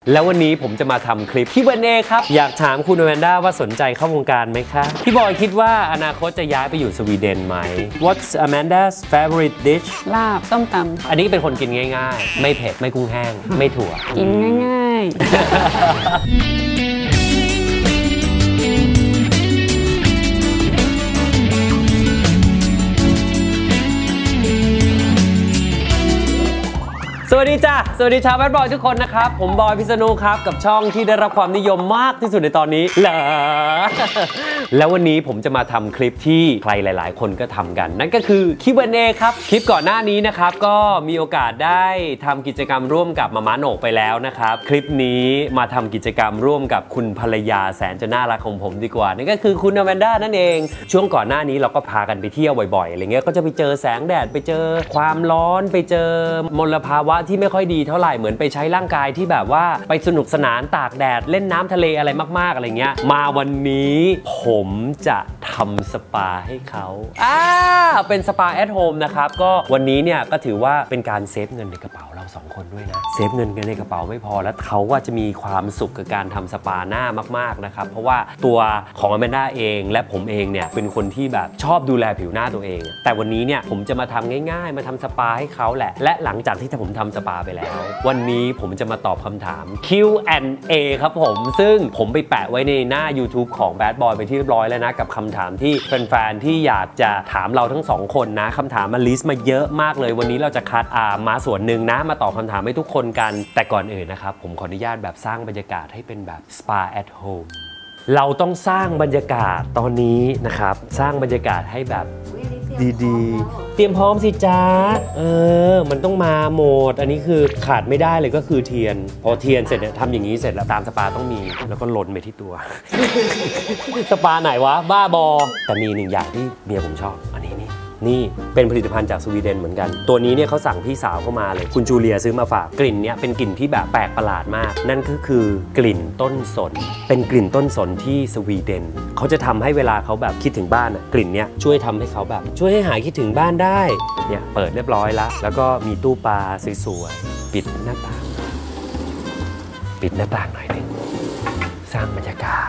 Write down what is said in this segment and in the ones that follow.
แล้ววันนี้ผมจะมาทำคลิป Q&A ครับอยากถามคุณอแมนด้าว่าสนใจเข้าวงการไหมคะพี่บอยคิดว่าอนาคตจะย้ายไปอยู่สวีเดนไหม What's Amanda's favorite dish ลาบส้มตำอันนี้เป็นคนกินง่ายๆไม่เผ็ดไม่กุ้งแห้งไม่ถั่วกินง่ายสวัสดีจ้าสวัสดีชาวแบดบอยทุกคนนะครับผมบอยพิษณุครับกับช่องที่ได้รับความนิยมมากที่สุดในตอนนี้เหรอแล้ววันนี้ผมจะมาทำคลิปที่ใครหลายๆคนก็ทำกันนั่นก็คือ Q&A ครับคลิปก่อนหน้านี้นะครับก็มีโอกาสได้ทำกิจกรรมร่วมกับมาม่าโหนกไปแล้วนะครับคลิปนี้มาทำกิจกรรมร่วมกับคุณภรรยาแสนจะน่ารักของผมดีกว่านั่นก็คือคุณอแมนด้านั่นเองช่วงก่อนหน้านี้เราก็พากันไปเที่ยวบ่อยๆอะไรเงี้ยก็จะไปเจอแสงแดดไปเจอความร้อนไปเจอมลภาวะที่ไม่ค่อยดีเท่าไหร่เหมือนไปใช้ร่างกายที่แบบว่าไปสนุกสนานตากแดดเล่นน้ำทะเลอะไรมากๆอะไรเงี้ยมาวันนี้ผมจะทำสปาให้เขาเป็นสปาแอทโฮมนะครับก็วันนี้เนี่ยก็ถือว่าเป็นการเซฟเงินในกระเป๋าเรา2คนด้วยนะเซฟเงินกันในกระเป๋าไม่พอแล้วเขาว่าจะมีความสุขกับการทำสปาหน้ามากๆนะครับเพราะว่าตัวของอแมนด้าเองและผมเองเนี่ยเป็นคนที่แบบชอบดูแลผิวหน้าตัวเองแต่วันนี้เนี่ยผมจะมาทำง่ายๆมาทำสปาให้เขาแหละและหลังจากที่ผมทำสปาไปแล้ววันนี้ผมจะมาตอบคำถาม Q&A ครับผมซึ่งผมไปแปะไว้ในหน้า YouTube ของ Bad Boy ไปที่เรียบร้อยแล้วนะกับคำถามที่แฟนๆที่อยากจะถามเราทั้ง2คนนะคำถามมาลิสต์มาเยอะมากเลยวันนี้เราจะคัดมาส่วนหนึ่งนะมาตอบคำถามให้ทุกคนกันแต่ก่อนอื่นนะครับผมขออนุญาตแบบสร้างบรรยากาศให้เป็นแบบ Spa at Home เราต้องสร้างบรรยากาศตอนนี้นะครับสร้างบรรยากาศให้แบบดีๆเตรียมพร้อมสิจ้ามันต้องมาโหมดอันนี้คือขาดไม่ได้เลยก็คือเทียนพอเทียนเสร็จเนี่ยทำอย่างนี้เสร็จแล้วตามสปาต้องมีแล้วก็ลนไปที่ตัว สปาไหนวะบ้าบอแต่มีหนึ่งอย่างที่เมียผมชอบอันนี้นี่เป็นผลิตภัณฑ์จากสวีเดนเหมือนกันตัวนี้เนี่ยเขาสั่งพี่สาวเข้ามาเลยคุณจูเลียซื้อมาฝากกลิ่นเนี่ยเป็นกลิ่นที่แบบแปลกประหลาดมากนั่นก็คือกลิ่นต้นสนเป็นกลิ่นต้นสนที่สวีเดนเขาจะทำให้เวลาเขาแบบคิดถึงบ้านกลิ่นเนี่ยช่วยทำให้เขาแบบช่วยให้หายคิดถึงบ้านได้เนี่ยเปิดเรียบร้อยแล้วก็มีตู้ปลาสวยๆปิดหน้าต่างหน่อยนึงสร้างบรรยากาศ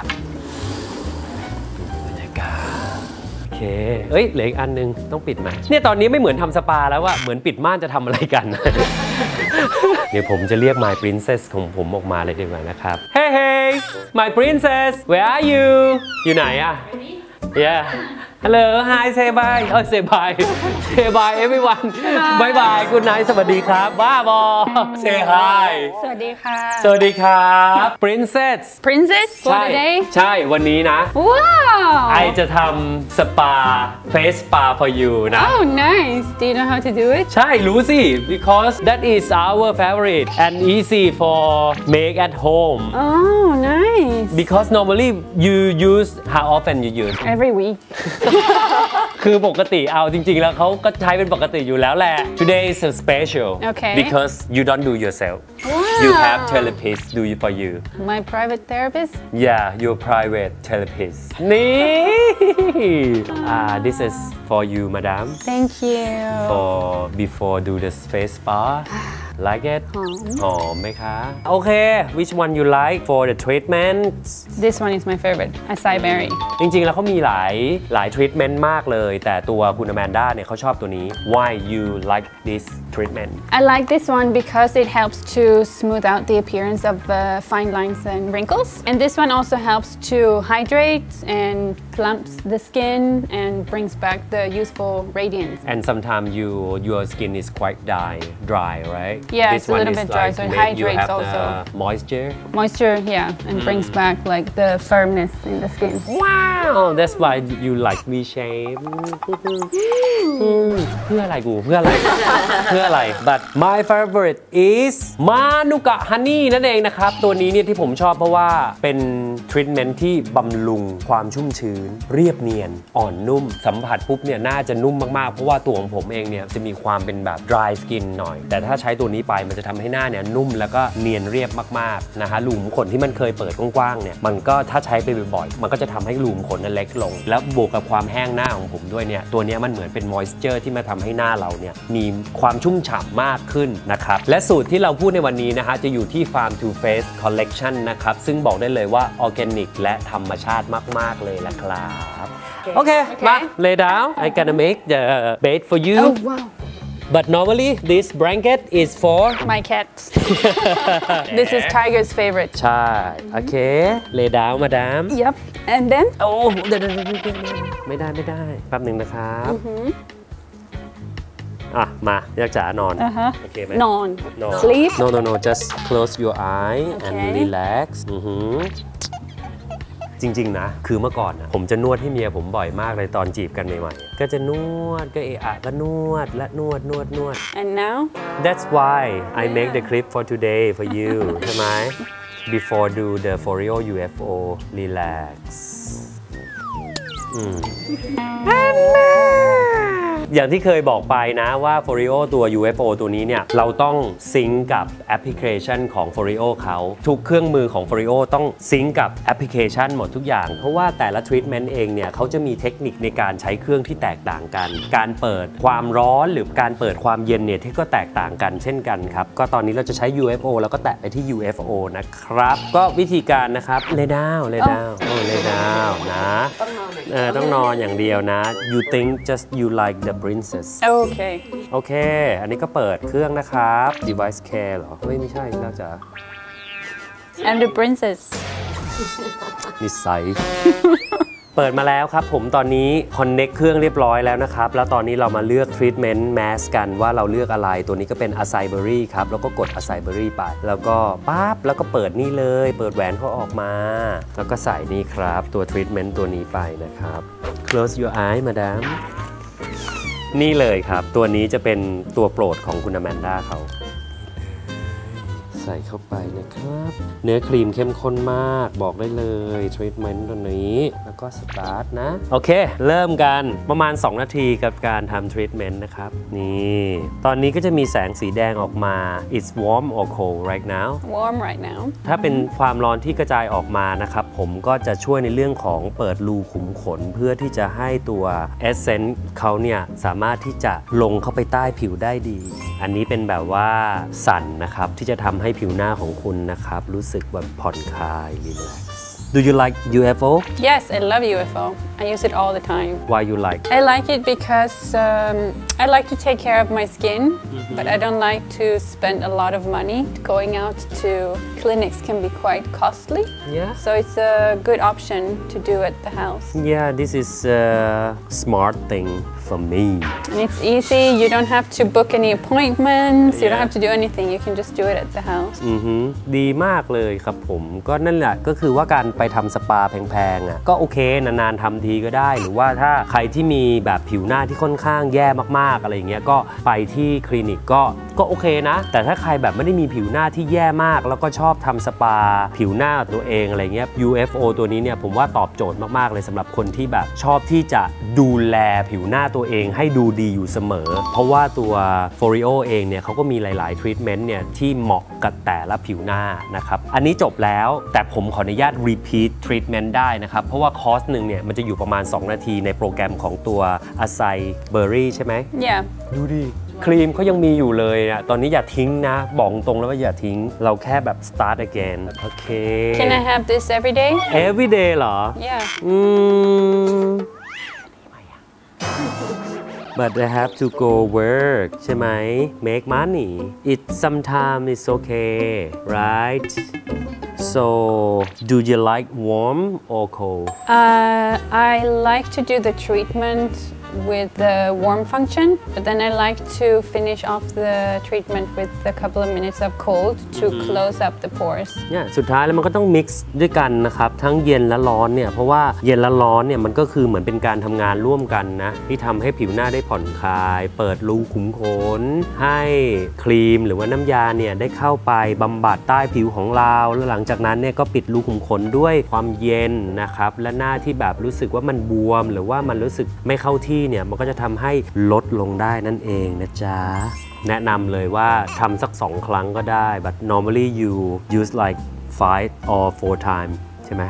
โอเคเหลืออีกอันนึงต้องปิดไหมเนี่ยตอนนี้ไม่เหมือนทำสปาแล้วอะเหมือนปิดม่านจะทำอะไรกัน เดี๋ยวผมจะเรียก My Princess ของผมออกมาเลยดีกว่านะครับ Hey My Princess where are you อยู่ไหนอะ Yeah Hello Hi say bye say bye everyone bye bye Good night สวัสดีครับบ้าบอ Say hi สวัสดีค่ะสวัสดีครับ Princess for the day ใช่วันนี้นะว้าวไอจะทำสปา face spa for you นะ Oh nice Do you know how to do it ใช่รู้สิ because that is our favorite and easy for make at home Oh nice because normally you use how often you use Every week คือปกติเอาจริงๆแล้วเขาก็ใช้เป็นปกติอยู่แล้วแหละ Today is a special Okay because you don't do yourself You have therapist do it for you My private therapist Yeah your private therapist นี่ This is for you madam Thank you for before do the face spa Like it หอมไหมคะโอเค Which one you like for the treatment This one is my favorite Acai berry จริงๆแล้วเขามีหลาย treatment มากเลยแต่ตัวคุณอแมนด้าเนี่ยเขาชอบตัวนี้ Why you like this treatment I like this one because it helps to smooth out the appearance of fine lines and wrinkles and this one also helps to hydrate and plumps the skin and brings back the youthful radiance and sometimes your skin is quite dry right Yeah, this it's a little bit dry, so it hydrates also. Moisture, yeah, and brings back like the firmness in the skin. Wow, that's why you like V shape. เพื่ออะไรกูเพื่ออะไร But my favorite is Manuka Honey นั่นเองนะครับตัวนี้เนี่ยที่ผมชอบเพราะว่าเป็นทรีทเมนต์ที่บำรุงความชุ่มชื้นเรียบเนียนอ่อนนุ่มสัมผัสปุ๊บเนี่ยน่าจะนุ่มมากๆเพราะว่าตัวของผมเองเนี่ยจะมีความเป็นแบบ dry skin หน่อยแต่ถ้าใช้ตัวนี้นี้ไปมันจะทำให้หน้าเนี่ยนุ่มแล้วก็เนียนเรียบมากๆนะฮะรูขุมขนที่มันเคยเปิดกว้างๆเนี่ยมันก็ถ้าใช้ไปบ่อยๆมันก็จะทำให้รูขุมขนนั้นเล็กลงแล้วบวกกับความแห้งหน้าของผมด้วยเนี่ยตัวนี้มันเหมือนเป็น moisture ที่มาทำให้หน้าเราเนี่ยมีความชุ่มฉ่ำมากขึ้นนะครับและสูตรที่เราพูดในวันนี้นะฮะจะอยู่ที่ Farm to Face Collection นะครับซึ่งบอกได้เลยว่าออร์แกนิกและธรรมชาติมากๆเลยละครับโอเคมา lay down I gonna make the bed for you Oh wow. but normally this blanket is for My cat. This is Tiger's favorite. ใช่โอเค lay down มาดาม Yep. And then โอ้เดี๋ยวไม่ได้แป๊บหนึ่งนะครับมาอยากจะนอนโอเคไหม non. No. Sleep. No just close your eye and Okay. relax จริงๆนะคือเมื่อก่อนนะผมจะนวดให้เมียผมบ่อยมากเลยตอนจีบกันใหม่ๆก็จะนวดก็ก็นวดและนวด And now? That's why I make the clip for today for you ใช่ไหม Before do the Foreo UFO relax อย่างที่เคยบอกไปนะว่า Foreo ตัว UFO ตัวนี้เนี่ยเราต้องซิงก์กับแอปพลิเคชันของ Foreo เขาทุกเครื่องมือของ Foreo ต้องซิงก์กับแอปพลิเคชันหมดทุกอย่างเพราะว่าแต่ละทรีทเมนต์เองเนี่ยเขาจะมีเทคนิคในการใช้เครื่องที่แตกต่างกันการเปิดความร้อนหรือการเปิดความเย็นเนี่ยที่ก็แตกต่างกันเช่นกันครับก็ตอนนี้เราจะใช้ UFO แล้วก็แตะไปที่ UFO นะครับก็วิธีการนะครับ lay down นะต้องนอนอย่างเดียวนะ you think just you like the princess Okay. โอเคอันนี้ก็เปิดเครื่องนะครับ device care เหรอไม่ใช่น่าจะ And the princess. นิสัย เปิดมาแล้วครับผมตอนนี้ connect เครื่องเรียบร้อยแล้วนะครับแล้วตอนนี้เรามาเลือก treatment mask กันว่าเราเลือกอะไรตัวนี้ก็เป็น acai berry ครับแล้วก็กด acai berry ไปแล้วก็ปั๊บแล้วก็เปิดนี่เลยเปิดแหวนเขาออกมาแล้วก็ใส่นี่ครับตัว treatment ตัวนี้ไปนะครับ close your eye madam นี่เลยครับตัวนี้จะเป็นตัวโปรดของคุณอแมนด้าเขาใส่เข้าไปนะครับเนื้อครีมเข้มข้นมากบอกได้เลยทรีทเมนต์ตัวนี้แล้วก็สตาร์ทนะโอเคเริ่มกันประมาณ2นาทีกับการทำทรีทเมนต์นะครับนี่ตอนนี้ก็จะมีแสงสีแดงออกมา it's warm or cold right now Warm right now. ถ้าเป็นความร้อนที่กระจายออกมานะครับผมก็จะช่วยในเรื่องของเปิดรูขุมขนเพื่อที่จะให้ตัวเอสเซนต์เขาเนี่ยสามารถที่จะลงเข้าไปใต้ผิวได้ดีอันนี้เป็นแบบว่าสั่นนะครับที่จะทำให้ผิวหน้าของคุณนะครับรู้สึกแบบผ่อนคลาย relax Do you like UFO? Yes, I love UFO. I use it all the time. Why you like? I like it because I like to take care of my skin, but I don't like to spend a lot of money. Going out to clinics can be quite costly. Yeah. So it's a good option to do at the house. Yeah, this is a smart thing for me. And it's easy. You don't have to book any appointments. You don't Yeah. have to do anything. You can just do it at the house. ดีมากเลยครับผมก็นั่นแหละก็คือว่าการไปทำสปาแพงๆอ่ะก็โอเคนานๆทำทีก็ได้หรือว่าถ้าใครที่มีแบบผิวหน้าที่ค่อนข้างแย่มากๆอะไรอย่างเงี้ยก็ไปที่คลินิกก็โอเคนะแต่ถ้าใครแบบไม่ได้มีผิวหน้าที่แย่มากแล้วก็ชอบทำสปาผิวหน้าตัวเองอะไรเงี้ย UFO ตัวนี้เนี่ยผมว่าตอบโจทย์มากๆเลยสำหรับคนที่แบบชอบที่จะดูแลผิวหน้าตัวเองให้ดูดีอยู่เสมอเพราะว่าตัว Foreo เองเนี่ยเขาก็มีหลายๆทรีทเมนต์เนี่ยที่เหมาะกับแต่ละผิวหน้านะครับอันนี้จบแล้วแต่ผมขออนุญาต repeat treatment ได้นะครับเพราะว่าคอร์สหนึ่งเนี่ยมันจะอยู่ประมาณ2นาทีในโปรแกรมของตัว Acai Berry ใช่ไหม Yeah. ดูดิครีมเขายังมีอยู่เลยนะตอนนี้อย่าทิ้งนะบอกตรงแล้วว่าอย่าทิ้งเราแค่แบบ start again โอเค Can I have this every day? every day เหรอ Yeah. But I have to go work ใช่ไหม make money it sometimes it's okay right so do you like warm or cold I like to do the treatment with the warm function, but then I like to finish off the treatment with a couple of minutes of cold to close up the pores. เนี่ยสุดท้ายแล้วมันก็ต้อง mix ด้วยกันนะครับทั้งเย็นและร้อนเนี่ยเพราะว่าเย็นและร้อนเนี่ยมันก็คือเหมือนเป็นการทำงานร่วมกันนะที่ทำให้ผิวหน้าได้ผ่อนคลายเปิดรูขุมขนให้ครีมหรือว่าน้ำยาเนี่ยได้เข้าไปบำบัดใต้ผิวของเราแล้วหลังจากนั้นเนี่ยก็ปิดรูขุมขนด้วยความเย็นนะครับและหน้าที่แบบรู้สึกว่ามันบวมหรือว่ามันรู้สึกไม่เข้าที่เนี่ยมันก็จะทำให้ลดลงได้นั่นเองนะจ๊ะแนะนำเลยว่าทำสัก2 ครั้งก็ได้ but normally you use like 5 or 4 times ใช่ไหม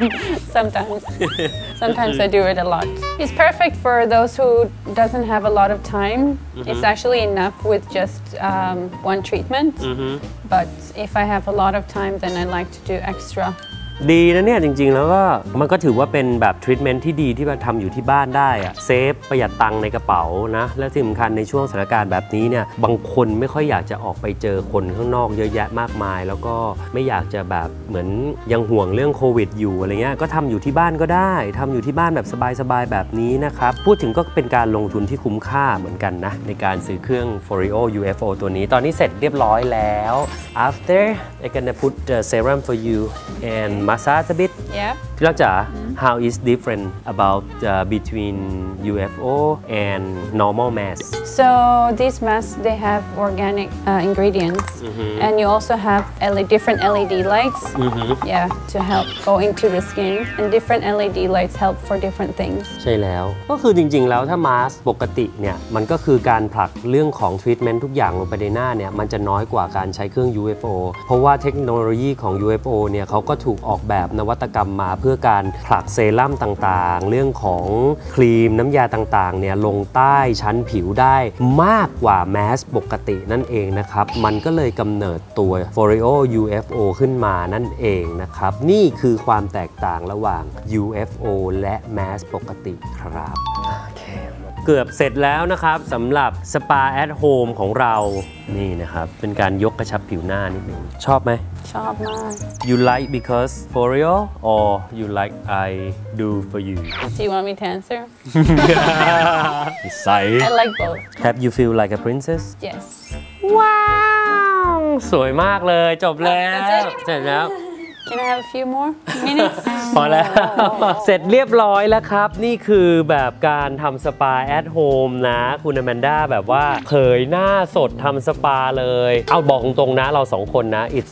Sometimes I do it a lot. It's perfect for those who doesn't have a lot of time. It's actually enough with just one treatment. But if I have a lot of time, then I like to do extra. ดีนะเนี่ยจริงๆแล้วก็มันก็ถือว่าเป็นแบบทรีทเมนต์ที่ดีที่มาทำอยู่ที่บ้านได้อะเซฟประหยัดตังค์ในกระเป๋านะและที่สำคัญในช่วงสถานการณ์แบบนี้เนี่ยบางคนไม่ค่อยอยากจะออกไปเจอคนข้างนอกเยอะแยะมากมายแล้วก็ไม่อยากจะแบบเหมือนยังห่วงเรื่องโควิดอยู่อะไรเงี้ยก็ทำอยู่ที่บ้านก็ได้ทำอยู่ที่บ้านแบบสบายๆแบบนี้นะครับพูดถึงก็เป็นการลงทุนที่คุ้มค่าเหมือนกันนะในการซื้อเครื่อง Foreo UFO ตัวนี้ตอนนี้เสร็จเรียบร้อยแล้ว after I'm gonna put the serum for you and massage a bit. Yeah. พี่รักจ๋า how is different about between UFO and normal mask? So these masks, they have organic ingredients, and you also have different LED lights. Yeah, to help go into the skin, and different LED lights help for different things. ใช่แล้วก็คือจริงๆแล้วถ้ามาสปกติเนี่ยมันก็คือการผลักเรื่องของทรีทเมนต์ทุกอย่างลงไปในหน้าเนี่ยมันจะน้อยกว่าการใช้เครื่อง UFO เพราะว่าเทคโนโลยีของ UFO เนี่ยเขาก็ถูกออกแบบนวัตกรรมมาเพื่อการผลักเซรั่มต่างๆเรื่องของครีมน้ำยาต่างๆเนี่ยลงใต้ชั้นผิวได้มากกว่าแมสปกตินั่นเองนะครับมันก็เลยกำเนิดตัว Foreo UFO ขึ้นมานั่นเองนะครับนี่คือความแตกต่างระหว่าง UFO และแมสปกติครับโอเคเกือบเสร็จแล้วนะครับสำหรับสปา at home ของเรานี่นะครับเป็นการยกกระชับผิวหน้านิดนึงชอบไหมชอบมาก You like because Foreo or you like I do for you Do you want me to answer? ใส่ I like both. Have you feel like a princess? Yes. ว้าวสวยมากเลยจบแล้ว That's it? เสร็จแล้ว Can I have a few more minutes? พอแล้ว เสร็จเรียบร้อยแล้วครับ นี่คือแบบการทำสปา at home นะคุณอแมนด้าแบบว่าเผยหน้าสดทำสปาเลยเอาบอกตรงๆนะเรา2 คนนะ it's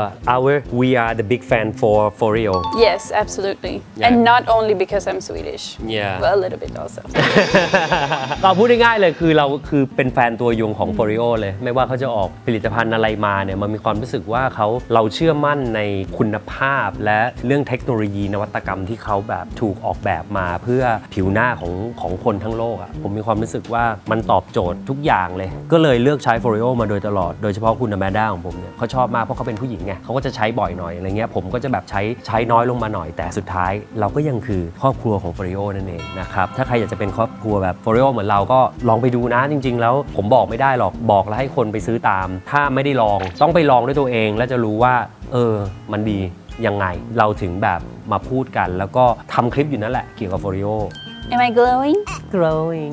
we are the big fan for Foreo Yes, absolutely. Yeah. And not only because I'm Swedish. Yeah. But a little bit also. เราพูดง่ายๆเลยคือเราคือเป็นแฟนตัวยงของ Foreo เลยไม่ว่าเขาจะออกผลิตภัณฑ์อะไรมาเนี่ยมันมีความรู้สึกว่าเราเชื่อมั่นในคุณภาพและเรื่องเทคโนโลยีนวัตกรรมที่เขาแบบถูกออกแบบมาเพื่อผิวหน้าของคนทั้งโลกอ่ะผมมีความรู้สึกว่ามันตอบโจทย์ทุกอย่างเลยก็เลยเลือกใช้ Foreo มาโดยตลอดโดยเฉพาะคุณอแมนด้าของผมเนี่ยเขาชอบมากเพราะเขาเป็นผู้หญิงไงเขาก็จะใช้บ่อยหน่อยอะไรเงี้ยผมก็จะแบบใช้น้อยลงมาหน่อยแต่สุดท้ายเราก็ยังคือครอบครัวของ Foreo นั่นเองนะครับถ้าใครอยากจะเป็นครอบครัวแบบ Foreo เหมือนเราก็ลองไปดูนะจริงๆแล้วผมบอกไม่ได้หรอกบอกแล้วให้คนไปซื้อตามถ้าไม่ได้ลองต้องไปลองด้วยตัวเองแล้วจะรู้ว่ามันดียังไงเราถึงแบบมาพูดกันแล้วก็ทำคลิปอยู่นั่นแหละเกี่ยวกับ Foreo Am I glowing? Glowing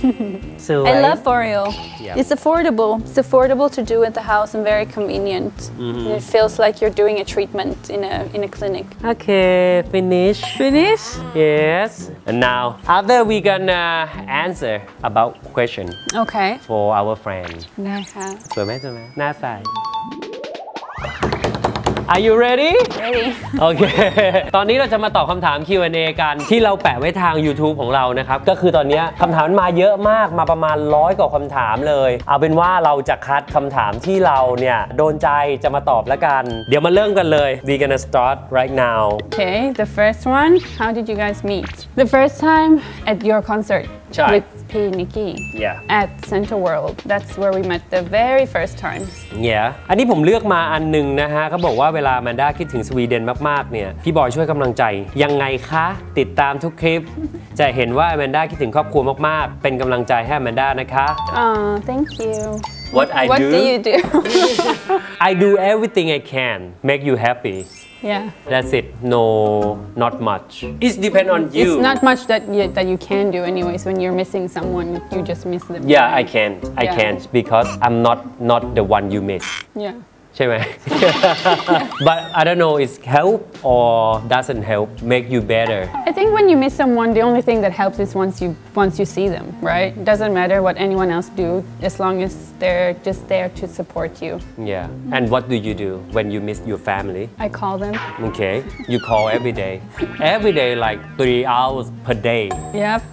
so I love Foreo. Yeah. It's affordable. It's affordable to do at the house and very convenient. And it feels like you're doing a treatment in a clinic. Okay finish Finish? yes and now after we gonna answer about question Okay. for our friend ได้ค่ะสวยไหมหน้าใส Are you ready? Ready. โอเค ตอนนี้เราจะมาตอบคำถาม Q&A กันที่เราแปะไว้ทาง YouTube ของเรานะครับ ก็คือตอนนี้คำถามมาเยอะมากมาประมาณ100 กว่าคำถามเลย เอาเป็นว่าเราจะคัดคำถามที่เราเนี่ยโดนใจจะมาตอบแล้วกัน เดี๋ยวมาเริ่มกันเลย We gonna start right now. Okay, the first one. How did you guys meet? The first time at your concert with P. Nikki. Yeah. At Center World. That's where we met the very first time. Yeah. อันนี้ผมเลือกมาอันหนึ่งนะฮะเขาบอกว่าเวลาแมนด้าคิดถึงสวีเดนมากๆเนี่ยพี่บอยช่วยกำลังใจยังไงคะติดตามทุกคลิปจะเห็นว่าแมนด้าคิดถึงครอบครัวมากๆเป็นกำลังใจให้แมนด้านะคะ Thank you. What do you do? I do everything I can make you happy. Yeah. That's it. No, not much. It depends on you. It's not much that you can do anyways. When you're missing someone, you just miss them. Yeah, I can't. I can't because I'm not the one you miss. Yeah. ใช่ไหม But I don't know, it's help or doesn't help make you better. I think when you miss someone, the only thing that helps is once you see them, right? It doesn't matter what anyone else do, as long as they're just there to support you. Yeah. And what do you do when you miss your family? I call them. Okay. You call every day. Every day like 3 hours per day. Yep.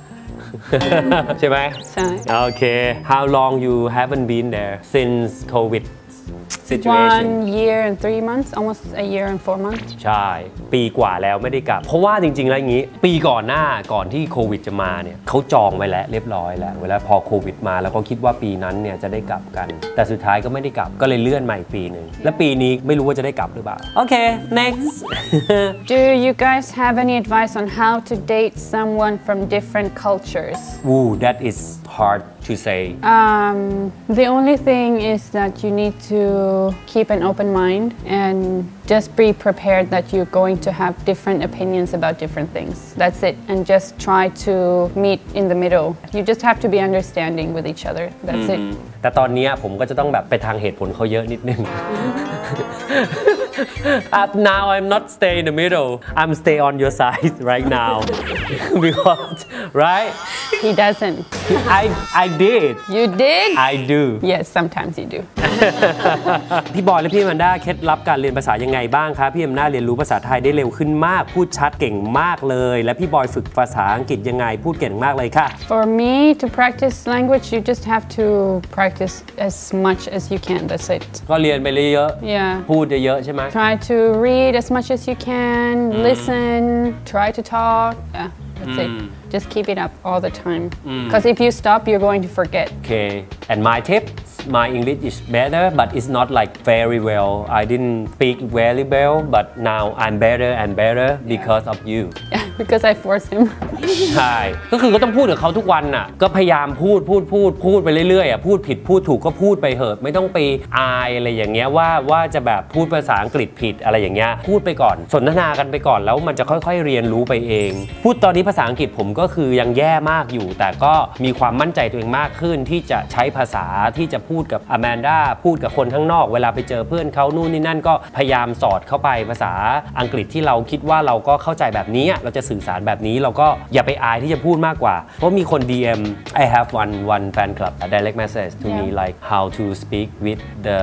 ใช่ไหมใช่โอเค How long you haven't been there since COVID situation 1 year and 3 months, almost a year and 4 months. ใช่ ปีกว่าแล้วไม่ได้กลับ เพราะว่าจริงๆแล้วอย่างนี้ ปีก่อนหน้าก่อนที่โควิดจะมาเนี่ยเขาจองไว้แล้วเรียบร้อยแล้วเวลาพอโควิดมาแล้วก็คิดว่าปีนั้นเนี่ยจะได้กลับกัน แต่สุดท้ายก็ไม่ได้กลับก็เลยเลื่อนมาอีกปีหนึ่งและปีนี้ไม่รู้ว่าจะได้กลับหรือเปล่าโอเค next Do you guys have any advice on how to date someone from different cultures? Ooh that is hard to say The only thing is that you need to keep an open mind and just be prepared that you're going to have different opinions about different things. That's it. And just try to meet in the middle. You just have to be understanding with each other. That's it. แต่ตอนนี้ผมก็จะต้องแบบไปทางเหตุผลเขาเยอะนิดนึง Now I'm not stay in the middle I'm stay on your side right now because right He doesn't. I did You did? I do Yes, sometimes you do. พี่บอยและพี่แมนด้าเคล็ดลับการเรียนภาษายังไงบ้างคะพี่แมนด้าเรียนรู้ภาษาไทยได้เร็วขึ้นมากพูดชัดเก่งมากเลยและพี่บอยฝึกภาษาอังกฤษยังไงพูดเก่งมากเลยค่ะ For me, to practice language, you just have to practice as much as you can. That's it. ก็เรียนไปเยอะ Yeah. พูดเยอะๆใช่ไหม Try to read as much as you can, listen, try to talk. Yeah, that's it. Just keep it up all the time. Because if you stop, you're going to forget. Okay and my tips my English is better but it's not like very well I didn't speak very well but now I'm better and better because of you Yeah, because I forced him. ใช่ก็คือก็ต้องพูดกับเขาทุกวันน่ะก็พยายามพูดไปเรื่อยๆอ่ะพูดผิดพูดถูกก็พูดไปเหอะไม่ต้องไปอายอะไรอย่างเงี้ยว่าจะแบบพูดภาษาอังกฤษผิดอะไรอย่างเงี้ยพูดไปก่อนสนทนากันไปก่อนแล้วมันจะค่อยๆเรียนรู้ไปเองพูดตอนนี้ภาษาอังกฤษผมก็คือยังแย่มากอยู่แต่ก็มีความมั่นใจตัวเองมากขึ้นที่จะใช้ภาษาที่จะพูดกับอแมนด้าพูดกับคนข้างนอกเวลาไปเจอเพื่อนเขานู่นนี่นั่นก็พยายามสอดเข้าไปภาษาอังกฤษที่เราคิดว่าเราก็เข้าใจแบบนี้เราจะสื่อสารแบบนี้เราก็อย่าไปอายที่จะพูดมากกว่าเพราะมีคน DM I have one fan club a direct message to me like how to speak with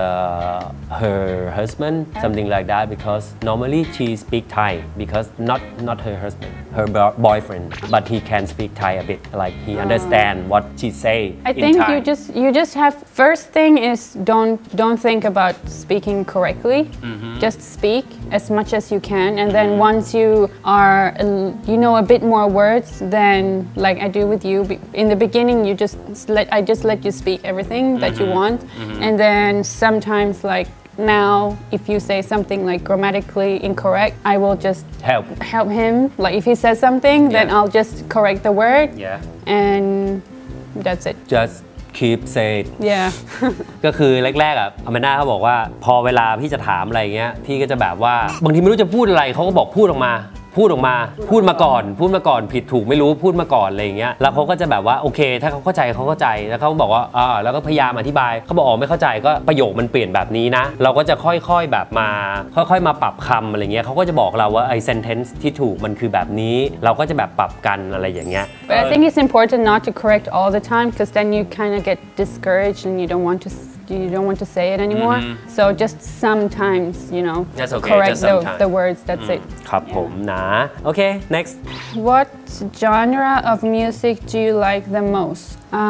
her husband something like that because normally she speak Thai because not her husband her boyfriend but he can speak Thai a bit like he understand what she say I in think Thai you just have first thing is don't think about speaking correctly. Just speak as much as you can, and then once you are you know a bit more words, then like I do with you in the beginning, I just let you speak everything that you want, and then sometimes like. Now, if you say something like grammatically incorrect, I will just help him. Like if he says something, then I'll just correct the word. Yeah. And that's it. just keep say it Yeah. ก็คือแรกๆอ่ะอแมนด้าเขาบอกว่าพอเวลาพี่จะถามอะไรเงี้ยพี่ก็จะแบบว่าบางทีไม่รู้จะพูดอะไรเขาก็บอกพูดออกมาพูดมาก่อนผิดถูกไม่รู้พูดมาก่อนอะไรอย่างเงี้ยแล้วเขาก็จะแบบว่าโอเคถ้าเขาเข้าใจแล้วเขาบอกว่าแล้วก็พยายามอธิบายเขาบอกไม่เข้าใจก็ประโยคมันเปลี่ยนแบบนี้นะเราก็จะค่อยๆแบบมาค่อยๆมาปรับคำอะไรเงี้ยเขาก็จะบอกเราว่าไอ้ sentence ที่ถูกมันคือแบบนี้เราก็จะแบบปรับกันอะไรอย่างเงี้ย But I think it's important not to correct all the time because then you kind of get discouraged and you don't want to say it anymore. So just sometimes, That's okay, correct just sometimes. the words. That's it. ครับผมนะโอเค next What genre of music do you like the most?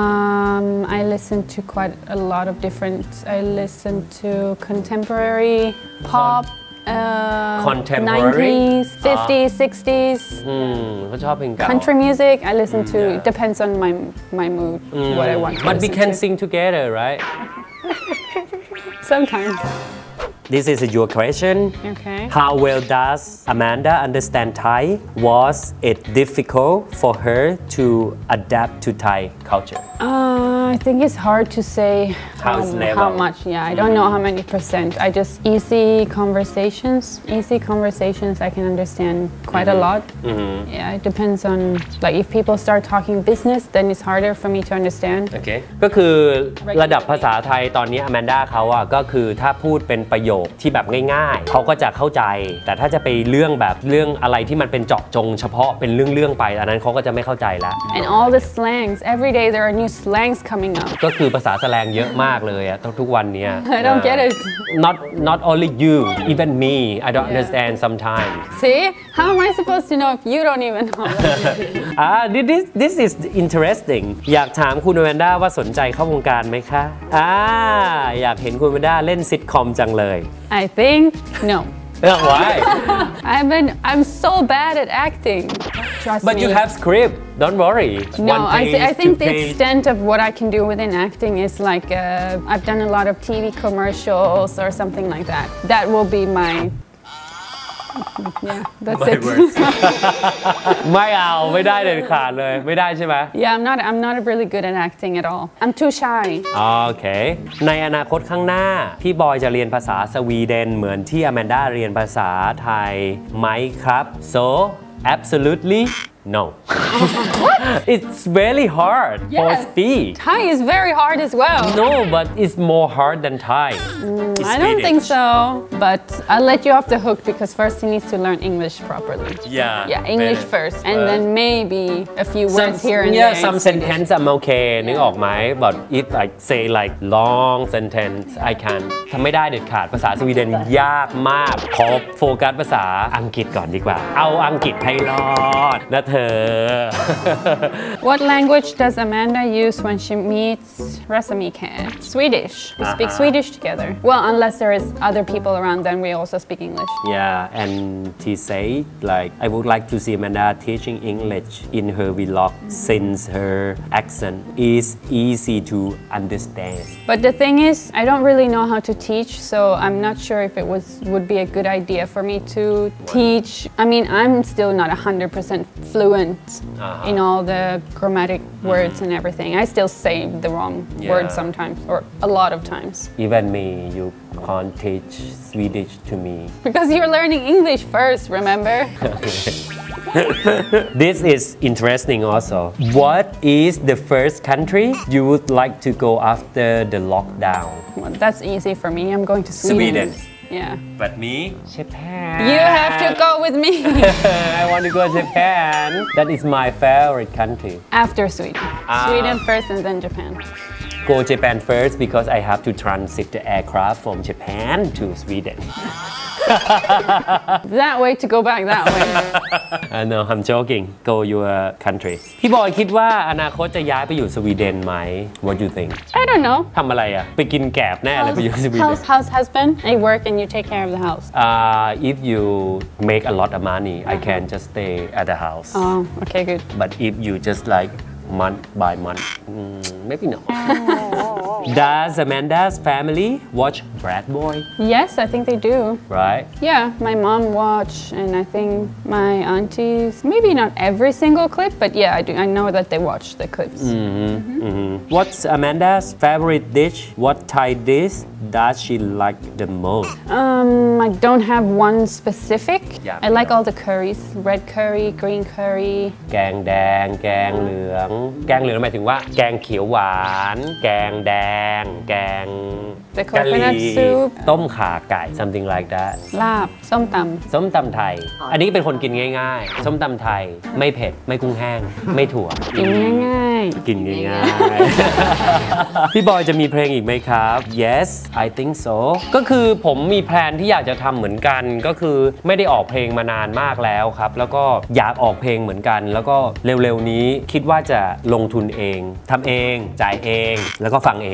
I listen to quite a lot of different. I listen to contemporary pop. Contemporary? 90s, 50s, 60s. เขาชอบเพลงเก่า Country music, I listen to. It depends on my mood, what I want to But we listen can to. sing together right Sometimes. This is your question Okay. How well does Amanda understand Thai? Was it difficult for her to adapt to Thai culture? I think it's hard to say How's level? how much. Yeah, I don't know how many percent. I just easy conversations I can understand quite a lot. Yeah, it depends on like if people start talking business, then it's harder for me to understand. โอเคก็คือระดับภาษาไทยตอนนี้อแมนด้าเขาอะก็คือถ้าพูดเป็นประโยคที่แบบง่ายๆเขาก็จะเข้าใจแต่ถ้าจะไปเรื่องอะไรที่มันเป็นเจาะจงเฉพาะเป็นเรื่องไปอันนั้นเขาก็จะไม่เข้าใจแล้ว And all the slangs, every day there are new slangs coming coming up. ก็คือภาษาแสลงเยอะมากเลยอะทุกวันเนี้ย I don't get it. Not only you even me I don't understand sometimes See? How am I supposed to know if you don't even know? this is interesting อยากถามคุณแวนด้าว่าสนใจเข้าวงการไหมคะอยากเห็นคุณแวนด้าเล่นซิทคอมจังเลย I think no. Why? I'm so bad at acting. Trust But me. you have script don't worry No, One I page, think two the page. extent of what I can do within acting is like I've done a lot of TV commercials or something like that. That will be my yeah. That's My it. words. ไม่เอาไม่ได้เด็ดขาดเลยไม่ได้ใช่ไหม Yeah, I'm not really good at acting at all. I'm too shy. โอเคในอนาคตข้างหน้าพี่บอยจะเรียนภาษาสวีเดนเหมือนที่อแมนด้าเรียนภาษาไทยไหมครับ so absolutely no it's very hard for Yes. speak Thai is very hard as well. no but it's more hard than Thai It's I don't think Swedish. so, but I'll let you off the hook because first he needs to learn English properly. Yeah, Yeah, English better. first, and then maybe a few words here and yeah, there. some in Swedish. sentence I'm okay นึกออกไหม but if I say like long sentence I can ทำไม่ได้เด็ดขาดภาษาสวีเดนยากมากขอโฟกัสภาษาอังกฤษก่อนดีกว่า เอาอังกฤษให้รอดนะเธอ What language does Amanda use when she meets Rasamike? Swedish. We speak Swedish together. Well, unless there is other people around, then we also speak English. Yeah, and she said like I would like to see Amanda teaching English in her vlog since her accent is easy to understand. But the thing is, I don't really know how to teach, so I'm not sure if it would be a good idea for me to teach. I mean, I'm still not 100% fluent in all the grammatic words and everything. I still say the wrong words sometimes, or a lot of times. Even me, you can't teach Swedish to me. Because you're learning English first, remember? This is interesting also. What is the first country you would like to go after the lockdown? Well, that's easy for me. I'm going to Sweden. Sweden. Yeah. But me? Japan. You have to go with me I want to go to Japan. That is my favorite country. after Sweden. Sweden first and then Japan. Go Japan first because I have to transit the aircraft from Japan to Sweden. That way to go back that way. No, I'm joking. Go your country. พี่บอยคิดว่าอนาคตจะย้ายไปอยู่สวีเดนไหม What do you think? I don't know. ทำอะไรอะไปกินแกบแน่เลยไปอยู่สวีเดน House husband. I work and you take care of the house. If you make a lot of money, I can just stay at the house. Oh, okay, good. But if you just like month by month, maybe not. Does Amanda's family watch Brat Boy? Yes, I think they do. Right? Yeah, my mom watch, and I think my aunties, maybe not every single clip, but yeah, I do. I know that they watch the clips. What's Amanda's favorite dish? What Thai dish does she like the most? I don't have one specific. Yeah, I like all the curries: red curry, green curry. แกงแดง แกงเหลือง แกงเหลืองหมายถึงว่า แกงเขียวหวาน แกงแดง แกง The กะหรี่ coconut soup. ต้มข่าไก่ something like that Lap, som tam. ส้มตำไทย อันนี้เป็นคนกินง่ายๆ ส้มตำไทย ไม่เผ็ด ไม่กุ้งแห้ง ไม่ถั่วกินง่ายกินง่ายๆ พี่บอยจะมีเพลงอีกไหมครับ Yes I think so ก็คือผมมีแพลนที่อยากจะทำเหมือนกัน ก็คือไม่ได้ออกเพลงมานานมากแล้วครับ แล้วก็อยากออกเพลงเหมือนกัน แล้วก็เร็วๆนี้คิดว่าจะลงทุนเองทำเองจ่ายเองแล้วก็ฟังเอง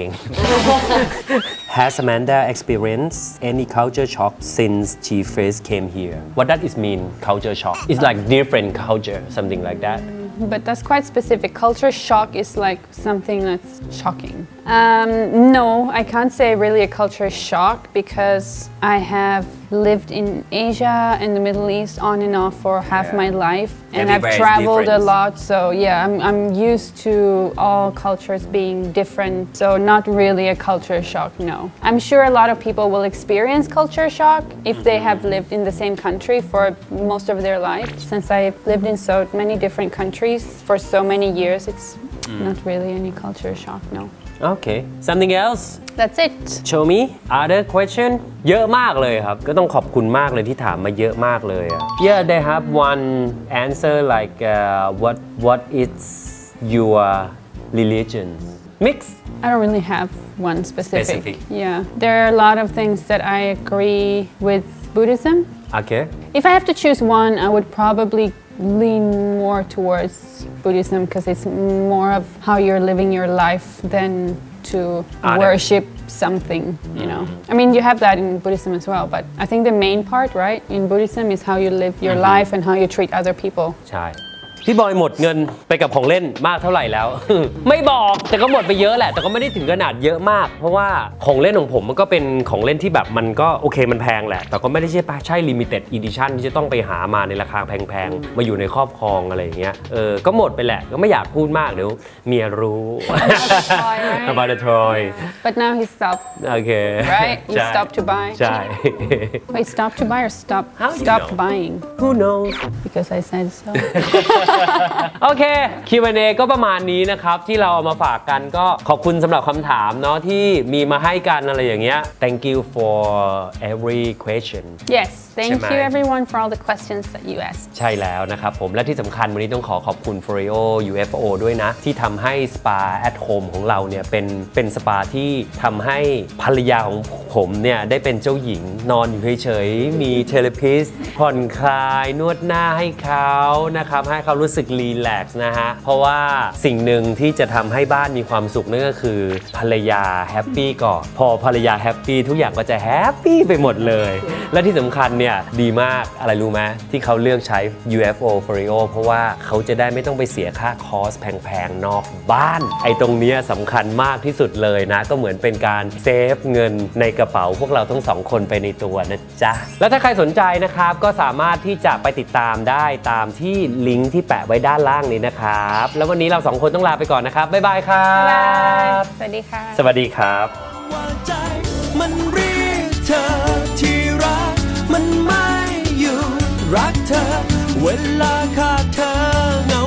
Has Amanda experienced any culture shock since she first came here? What does it mean, culture shock? It's like different culture, something like that. But that's quite specific. Culture shock is like something that's shocking. No, I can't say really a culture shock because I have lived in Asia and the Middle East on and off for half my life, and I've Everywhere is traveled a different. lot. So yeah, I'm used to all cultures being different. So not really a culture shock. No, I'm sure a lot of people will experience culture shock if they have lived in the same country for most of their life. Since I've lived in so many different countries for so many years, it's not really any culture shock. No. Okay. Something else? That's it. Show me other question เยอะมากเลยครับ ก็ต้องขอบคุณมากเลยที่ถามมาเยอะมากเลยอะ Yeah, they have one answer like what is your religion? mix I don't really have one specific. Specific. Yeah, there are a lot of things that I agree with Buddhism. okay If I have to choose one, I would probably lean more towards Buddhism because it's more of how you're living your life than to worship something, you know. I mean, you have that in Buddhism as well, but I think the main part, right, in Buddhism is how you live your life and how you treat other people. ใช่พี่บอยหมดเงินไปกับของเล่นมากเท่าไหร่แล้ว ไม่บอกแต่ก็หมดไปเยอะแหละแต่ก็ไม่ได้ถึงขนาดเยอะมากเพราะว่าของเล่นของผมมันก็เป็นของเล่นที่แบบมันก็โอเคมันแพงแหละแต่ก็ไม่ได้ใช่ limited edition ที่จะต้องไปหามาในราคาแพงๆมาอยู่ในครอบครองอะไรอย่างเงี้ยก็หมดไปแหละก็ไม่อยากพูดมากเดี๋ยวเมียรู้ about the toy But now he stopped, โอเค right? You ใช่ stopped to buy. ใช่ Wait, stop to buy or How you stopped know? buying? Who knows Because I said so. โอเค Q&A ก็ประมาณนี้นะครับที่เราเอามาฝากกันก็ขอบคุณสำหรับคำถามเนาะที่มีมาให้กันอะไรอย่างเงี้ย Thank you for every question Yes, thank Shemai. you everyone for all the questions that you asked. ใช่แล้วนะครับผมและที่สำคัญวันนี้ต้องขอบคุณ Foreo UFO ด้วยนะ ที่ทำให้สปา at home ของเราเนี่ยเป็นสปาที่ทำให้ภรรยาของผมเนี่ยได้เป็นเจ้าหญิงนอนอยู่เฉยๆมีเทเลพิสผ่อนคลายนวดหน้าให้เขานะครับให้เขารู้สึกรีแลกซ์นะฮะเพราะว่าสิ่งหนึ่งที่จะทำให้บ้านมีความสุขนั่นก็คือภรรยาแฮปปี้ก่อนพอภรรยาแฮปปี้ทุกอย่างก็จะแฮปปี้ไปหมดเลยและที่สำคัญเนี่ยดีมากอะไรรู้ไหมที่เขาเลือกใช้ UFO Foreo เพราะว่าเขาจะได้ไม่ต้องไปเสียค่าคอร์สแพงๆนอกบ้านไอ้ตรงเนี้ยสำคัญมากที่สุดเลยนะก็เหมือนเป็นการเซฟเงินในกระเป๋าพวกเราทั้งสองคนไปในตัวนะจ๊ะแล้วถ้าใครสนใจนะครับก็สามารถที่จะไปติดตามได้ตามที่ลิงก์ที่แปะไว้ด้านล่างนี้นะครับแล้ววันนี้เราสองคนต้องลาไปก่อนนะครับบ๊ายบายครับ Bye. สวัสดีค่ะสวัสดีครับว่าใจมันเรียกเธอที่รักมันไม่อยู่รักเธอเวลาขาดเธอเหงา